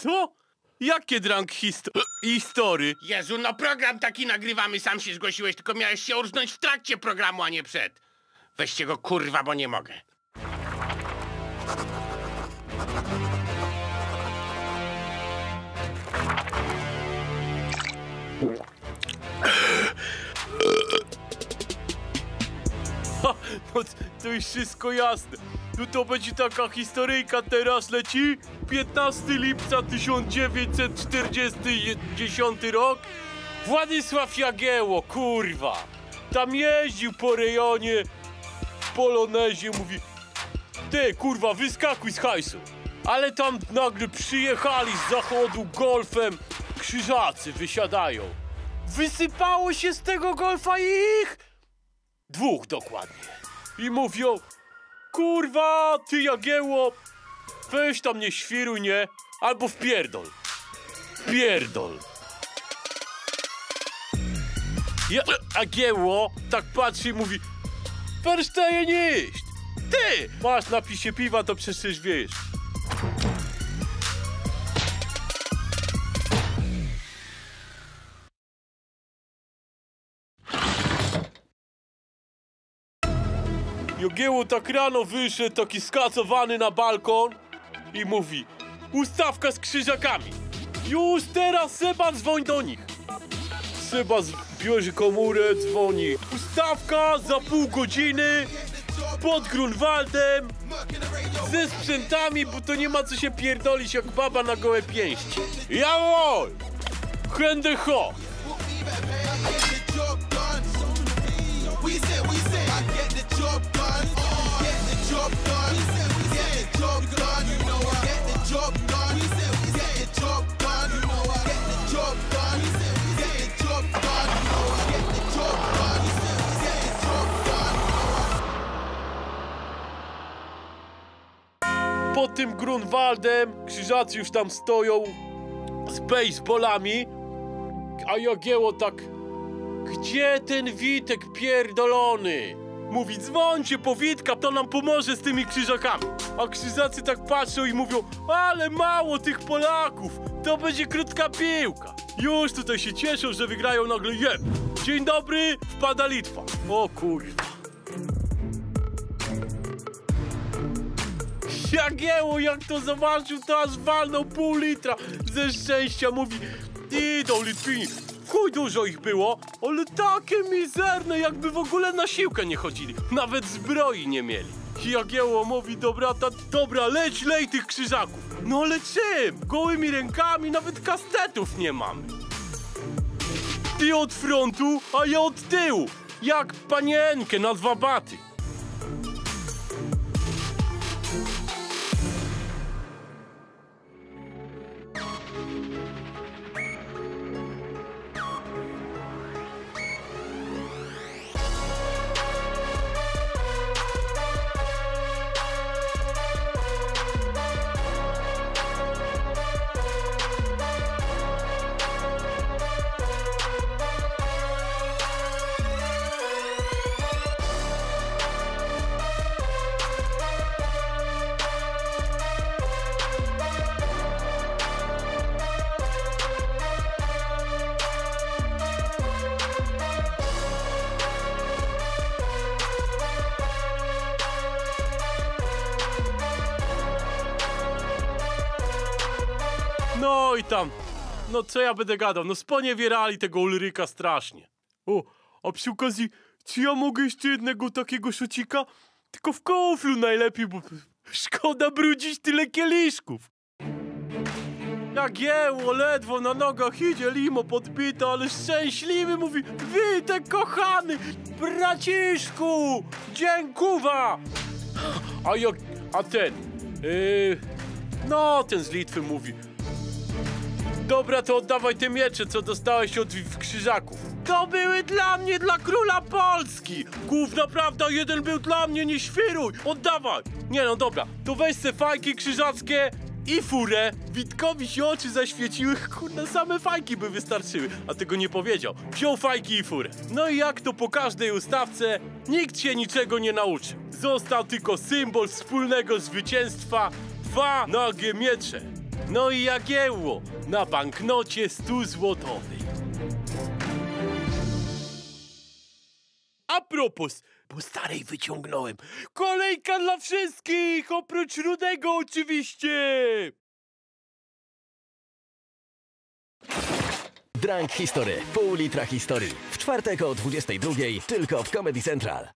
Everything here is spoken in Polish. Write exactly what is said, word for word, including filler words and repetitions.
Co? Jakie drunk histo history? Jezu, no program taki nagrywamy, sam się zgłosiłeś, tylko miałeś się urżnąć w trakcie programu, a nie przed. Weźcie go, kurwa, bo nie mogę. Ha, no to już wszystko jasne. No to będzie taka historyjka, teraz leci. piętnastego lipca tysiąc dziewięćset czterdziesty rok. Władysław Jagiełło, kurwa. Tam jeździł po rejonie w Polonezie, mówi: ty, kurwa, wyskakuj z hajsu. Ale tam nagle przyjechali z zachodu golfem. Krzyżacy wysiadają. Wysypało się z tego golfa ich dwóch dokładnie. I mówią: kurwa, ty Jagiełło, weź tam nie świruj, nie? Albo wpierdol. Pierdol. Ja, Jagiełło tak patrzy i mówi: persztaje nie jeść. Ty, masz napisie piwa, to przecież wiesz. Jagiełło tak rano wyszedł, taki skacowany na balkon i mówi: ustawka z krzyżakami. Już teraz Seba dzwoń do nich. Seba bierze komórę, dzwoni. Ustawka za pół godziny pod Grunwaldem ze sprzętami, bo to nie ma co się pierdolić jak baba na gołe pięści. Jawol! Hände hoch! Pod tym Grunwaldem krzyżacy już tam stoją z baseballami, a Jagiełło tak: gdzie ten Witek pierdolony? Mówi: dzwońcie po Witka, to nam pomoże z tymi krzyżakami. A krzyżacy tak patrzą i mówią: ale mało tych Polaków, to będzie krótka piłka. Już tutaj się cieszą, że wygrają, nagle jem. Dzień dobry, wpada Litwa. O kurwa. Jagiełło jak to zobaczył, to aż walnął pół litra ze szczęścia. Mówi: idą Litwini. Chuj dużo ich było, ale takie mizerne, jakby w ogóle na siłkę nie chodzili. Nawet zbroi nie mieli. Jagiełło mówi do brata: dobra, leć, lej tych krzyżaków. No ale czym? Gołymi rękami, nawet kastetów nie mamy. Ty od frontu, a ja od tyłu. Jak panienkę na dwa baty. No i tam, no co ja będę gadał, no sponiewierali tego Ulryka strasznie. O, a przy okazji, czy ja mogę jeszcze jednego takiego szocika? Tylko w kuflu najlepiej, bo szkoda brudzić tyle kieliszków. Jagiełło ledwo na nogach idzie, limo podbita, ale szczęśliwy, mówi: Witek kochany, braciszku, dziękuwa. A jak, a ten, yy, no ten z Litwy mówi: dobra, to oddawaj te miecze, co dostałeś od krzyżaków. To były dla mnie, dla króla Polski. Główna prawda, jeden był dla mnie, nie świruj. Oddawaj. Nie no, dobra, to weź se fajki krzyżackie i furę. Witkowi się oczy zaświeciły, kurde, same fajki by wystarczyły. A tego nie powiedział. Wziął fajki i furę. No i jak to po każdej ustawce, nikt się niczego nie nauczył. Został tylko symbol wspólnego zwycięstwa. Dwa nagie miecze. No i Jagiełło na banknocie stu złotowej. A propos, bo starej wyciągnąłem. Kolejka dla wszystkich, oprócz Rudego oczywiście. Drunk History. Pół litra historii. W czwartek o dwudziestej drugiej tylko w Comedy Central.